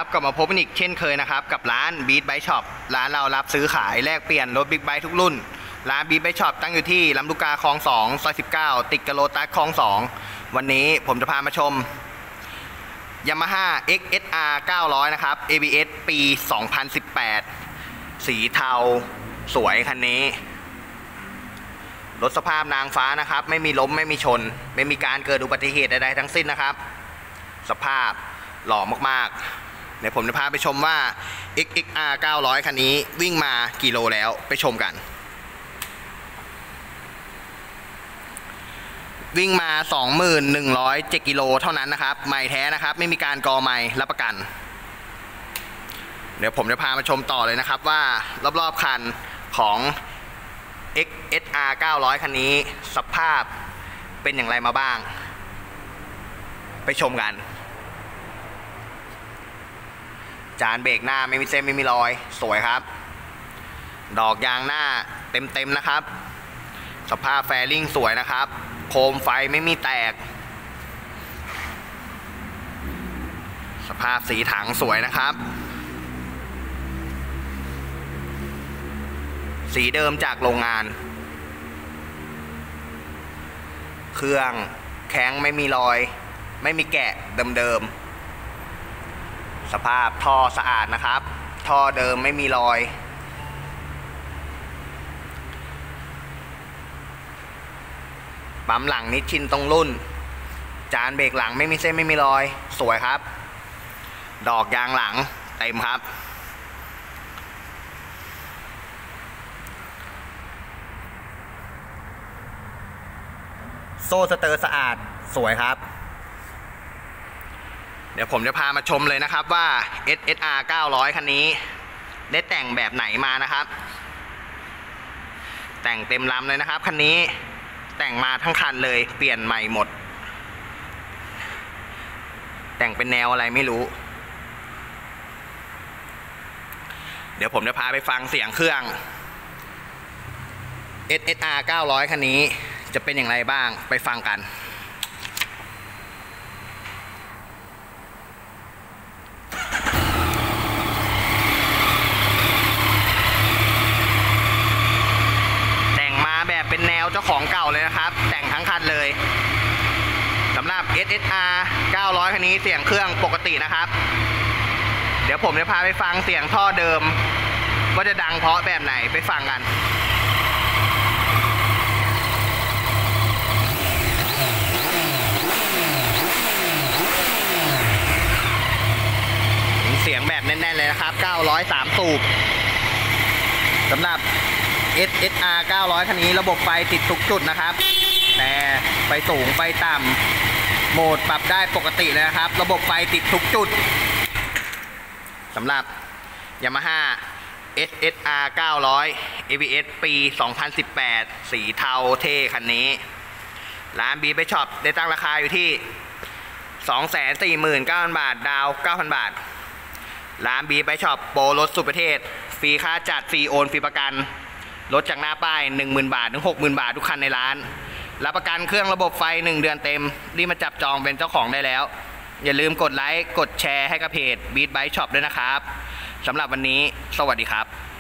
กลับมาพบกันอีกเช่นเคยนะครับกับร้าน Beat Bike Shop ร้านเรารับซื้อขายแลกเปลี่ยนรถบิ๊กไบค์ทุกรุ่นร้าน Beat Bike Shop ตั้งอยู่ที่ลำลูกกาคลอง2ซอย19ติดกับโลตัสคลอง2วันนี้ผมจะพามาชม Yamaha XSR 900นะครับ ABS ปี 2018 สีเทาสวยคันนี้รถสภาพนางฟ้านะครับไม่มีล้มไม่มีชนไม่มีการเกิดอุบัติเหตุใดๆทั้งสิ้นนะครับสภาพหล่อมากๆเดี๋ยวผมจะพาไปชมว่า XSR 900 คันนี้วิ่งมากี่โลแล้วไปชมกันวิ่งมา 21,107 กิโลเท่านั้นนะครับใหม่แท้นะครับไม่มีการกอใหม่รับประกันเดี๋ยวผมจะพามาชมต่อเลยนะครับว่ารอบๆคันของ XSR 900 คันนี้สภาพเป็นอย่างไรมาบ้างไปชมกันจานเบรกหน้าไม่มีเส้นไม่มีรอยสวยครับดอกยางหน้าเต็มนะครับสภาพแฟริ่งสวยนะครับโคมไฟไม่มีแตกสภาพสีถังสวยนะครับสีเดิมจากโรงงานเครื่องแข็งไม่มีรอยไม่มีแกะเดิมสภาพท่อสะอาดนะครับท่อเดิมไม่มีรอยปั๊มหลังนิชชินตรงรุ่นจานเบรกหลังไม่มีเส้นไม่มีรอยสวยครับดอกยางหลังเต็มครับโซ่สเตอร์สะอาดสวยครับเดี๋ยวผมจะพามาชมเลยนะครับว่า SSR 900 คันนี้ได้แต่งแบบไหนมานะครับแต่งเต็มลำเลยนะครับคันนี้แต่งมาทั้งคันเลยเปลี่ยนใหม่หมดแต่งเป็นแนวอะไรไม่รู้เดี๋ยวผมจะพาไปฟังเสียงเครื่อง SSR 900 คันนี้จะเป็นอย่างไรบ้างไปฟังกันแบบเป็นแนวเจ้าของเก่าเลยนะครับแต่งทั้งคันเลยสำหรับ SSR 900 คันนี้เสียงเครื่องปกตินะครับเดี๋ยวผมจะพาไปฟังเสียงท่อเดิมว่าจะดังเพราะแบบไหนไปฟังกันเสียงแบบแน่นๆเลยนะครับ903สูบสำหรับSSR 900 คันนี้ระบบไฟติดทุกจุดนะครับแต่ไฟสูงไฟต่ำโหมดปรับได้ปกติเลยนะครับระบบไฟติดทุกจุดสำหรับ Yamaha SSR 900 ABS ปี 2018 สีเทาเท่คันนี้ร้าน Beat Bike Shop ได้ตั้งราคาอยู่ที่ 249,000 บาทดาว 9,000 บาทร้าน Beat Bike Shop โปรรถสุดประเทศฟรีค่าจัดฟรีโอนฟรีประกันรถจากหน้าป้าย 10,000 บาทถึง 60,000 บาททุกคันในร้านรับประกันเครื่องระบบไฟ1เดือนเต็มรีบมาจับจองเป็นเจ้าของได้แล้วอย่าลืมกดไลค์กดแชร์ให้กับเพจ Beat Bike Shop ด้วยนะครับสำหรับวันนี้สวัสดีครับ